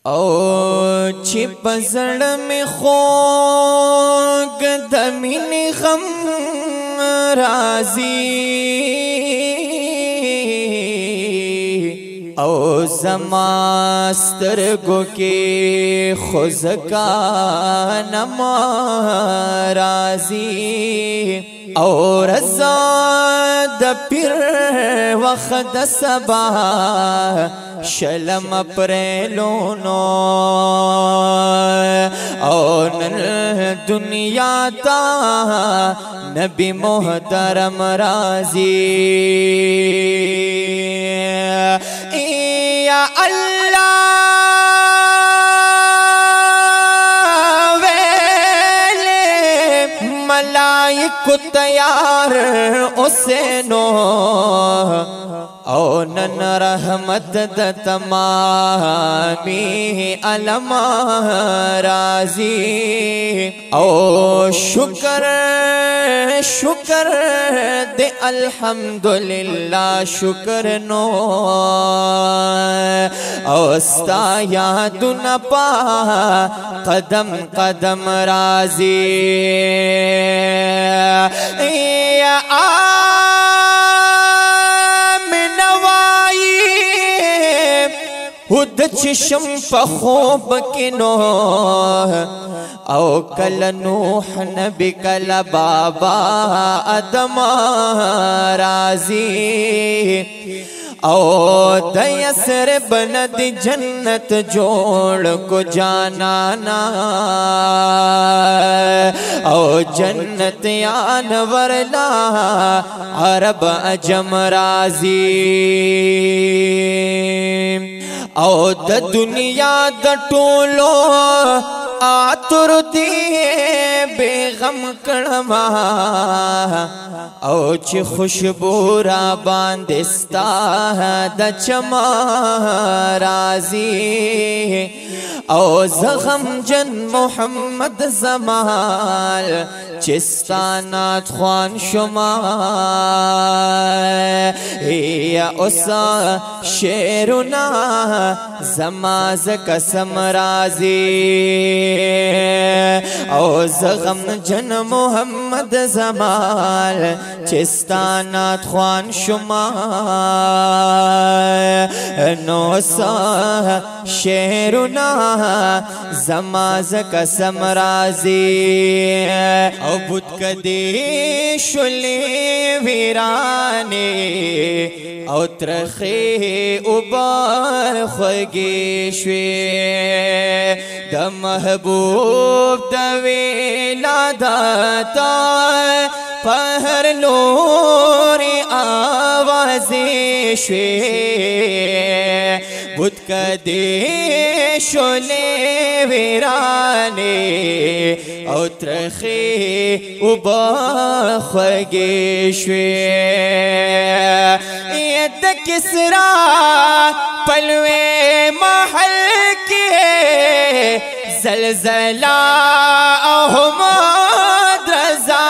او چې پزړ می خوږ د مینې غم راځي او زما سترګو کې خوځکا نما راځي او رضا د پیر وخت د سبا شلم پرلونو او نن دنیا تا نبی محترم راضی یا اللہ ویلے ملائک تیار اسینو او نن رحمت د تمامی علم راضی او شکر شکر دے الحمدللہ شکر نو او استا یادن پا قدم قدم راضی یا خود چشم پخوب کنو او کل نوح نبی کل بابا آدم راضی او دیسر بند جنت جوڑ کو جانانا او جنت یان ورلا عرب عجم راضی او د دنیا د ټولو آتر دی بیغم کړما او چې خوشبو را باندې ستا د چما راضی او زغم جن محمد زمال چستانات خوان شما یا اسا شیرنا زماز قسم راضی او زغم جن محمد زمال چستانات خوان شما نو اسا شیرنا زماز قسم راضی او بود کدی شلی ویرانے او ترخی اوبار خوگی شوی د محبوب د ولادتا پهر لوری آوازی شوی بود کدی شلی ویرانے او ترخی اوبا خوگی شوی ید کسرا پلوے محل کے زلزلہ احمد رضا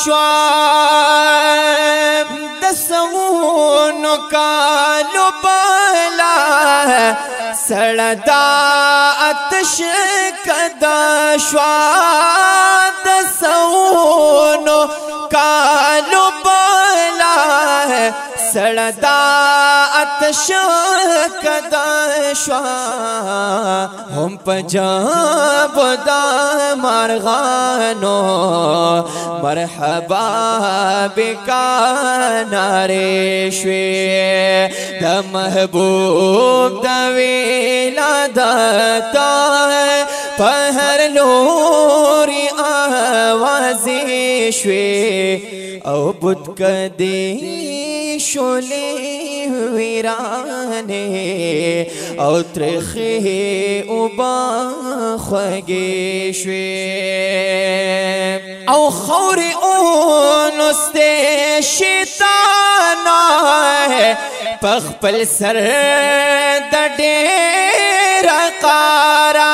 شوام دسون کالو بالا سڑدا اتش کدا شوام دسون کالو بالا سڑدا اتش کدا شوا ہم پجاب دا مارغانو مرحبا بکا نارے شوی دا محبوب دا ولادتا پہر لوری آوازی شوی او بود کدی شولی ویرانے او ترخی اوبا خوگی شوی او خوری اونستے شیطانا پخپل سر دا دیر قارا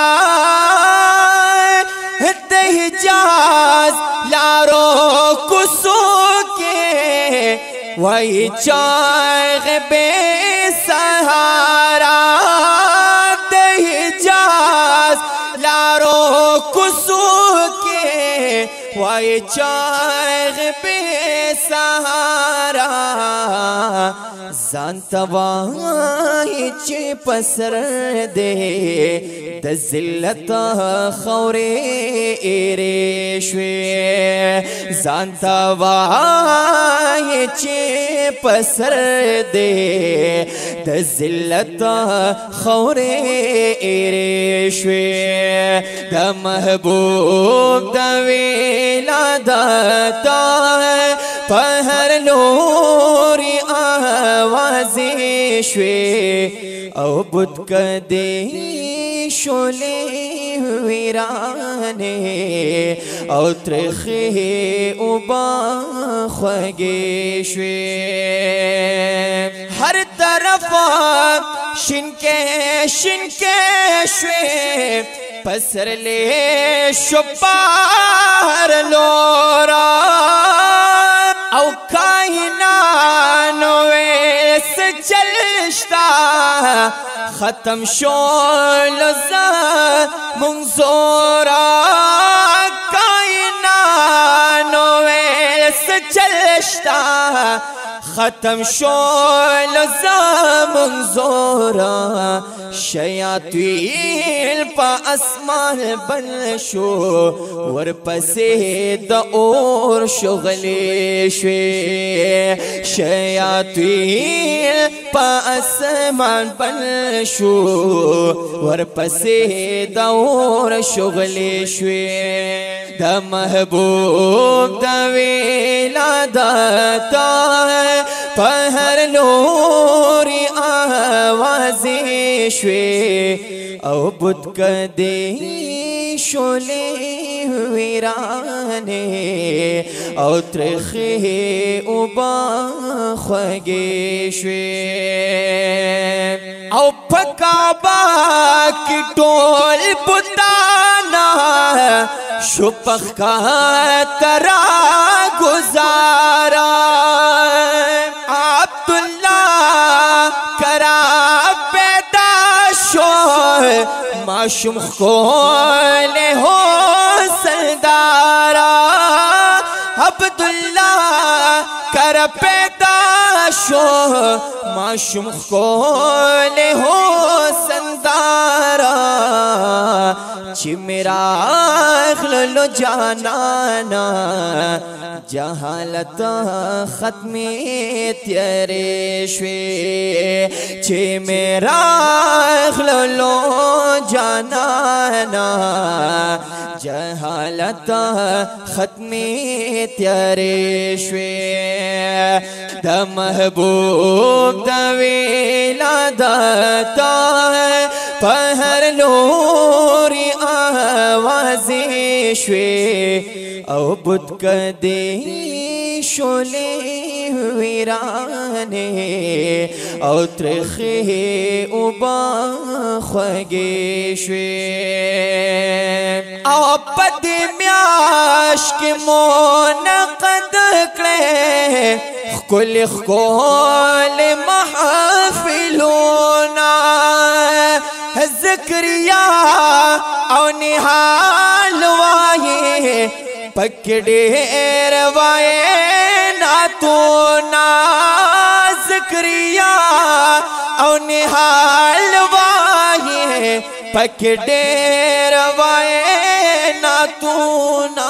دہجاز لارو کسو کے وہی چاغ بے سہارا دہجاز लारो कुसू के वाई चाग बे सहारा जानतवाही चे पसर दे द जिल्लत खौरे एरेश्वे जानतवाही चे पसर दे द जिल्लत खौरे एरेश्वे द महबूब द विलादता पहर लोरी आवाज़े श्वे औ बुद कदे शोले वीराने औ त्रेखे उबा ख्वगे श्वे हर तरफ शिनके श्वे पसर ले शुपार लोरा औ कायना नोवेस चलश्ता खत्म शोल मुंगजोरा कायना नोवेस चलश्ता खत्म शोल मुंगजोरा शयातीन पा असमान बन शो वर पसे द और शुगले श्वे शयातीन पा असमान बन शो वर पसे द और शुगले श्वे द महबूब द विलादता पहर लोरी आवाज़े श्वे औ बुद कदे शोले वीराने औ त्रेखे उबा ख्वगे श्वे औ पकाबा की टोल बुताना शुपख का तरा गुजारा अब्दुल्ला करा पैदा शो माशुम को ले हो सरदारा अब्दुल्ला कर पैदा शो माशुम को ले हो सरदारा चिमेरा लो जानाना जहालत खत्मे तेरे श्वे चे मेरा लो जानाना जहालत खत्मे तेरे श्वे द महबूब द विलादता पहर लोरी आवाज़े श्वे औ बुद कदे शोले वीराने औ त्रेखे उबा ख्वगे श्वे औ पद म्याश के मोनक़द करे कुल महफिलोना ज़करिया औ निहाल वाये पकड़ेर वाये ना तो ना ज़करिया औ निहाल वाये पकड़ेर वाये ना तो ना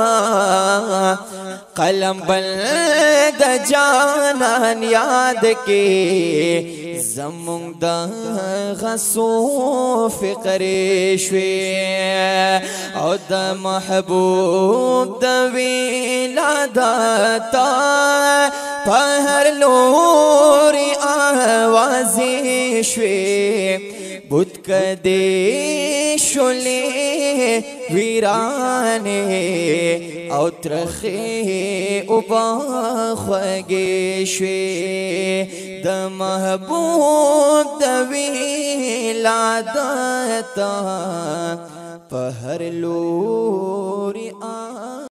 कलम बल्द जानान याद के जमुंग गसो फिक्रे श्वे औ द महबूब द विलादता पहर लोरी आवाज़े श्वे बुद कदे शोले वीराने औ त्रेखे उबा ख्वगे श्वे द महबूब द विलादता पहर लोरी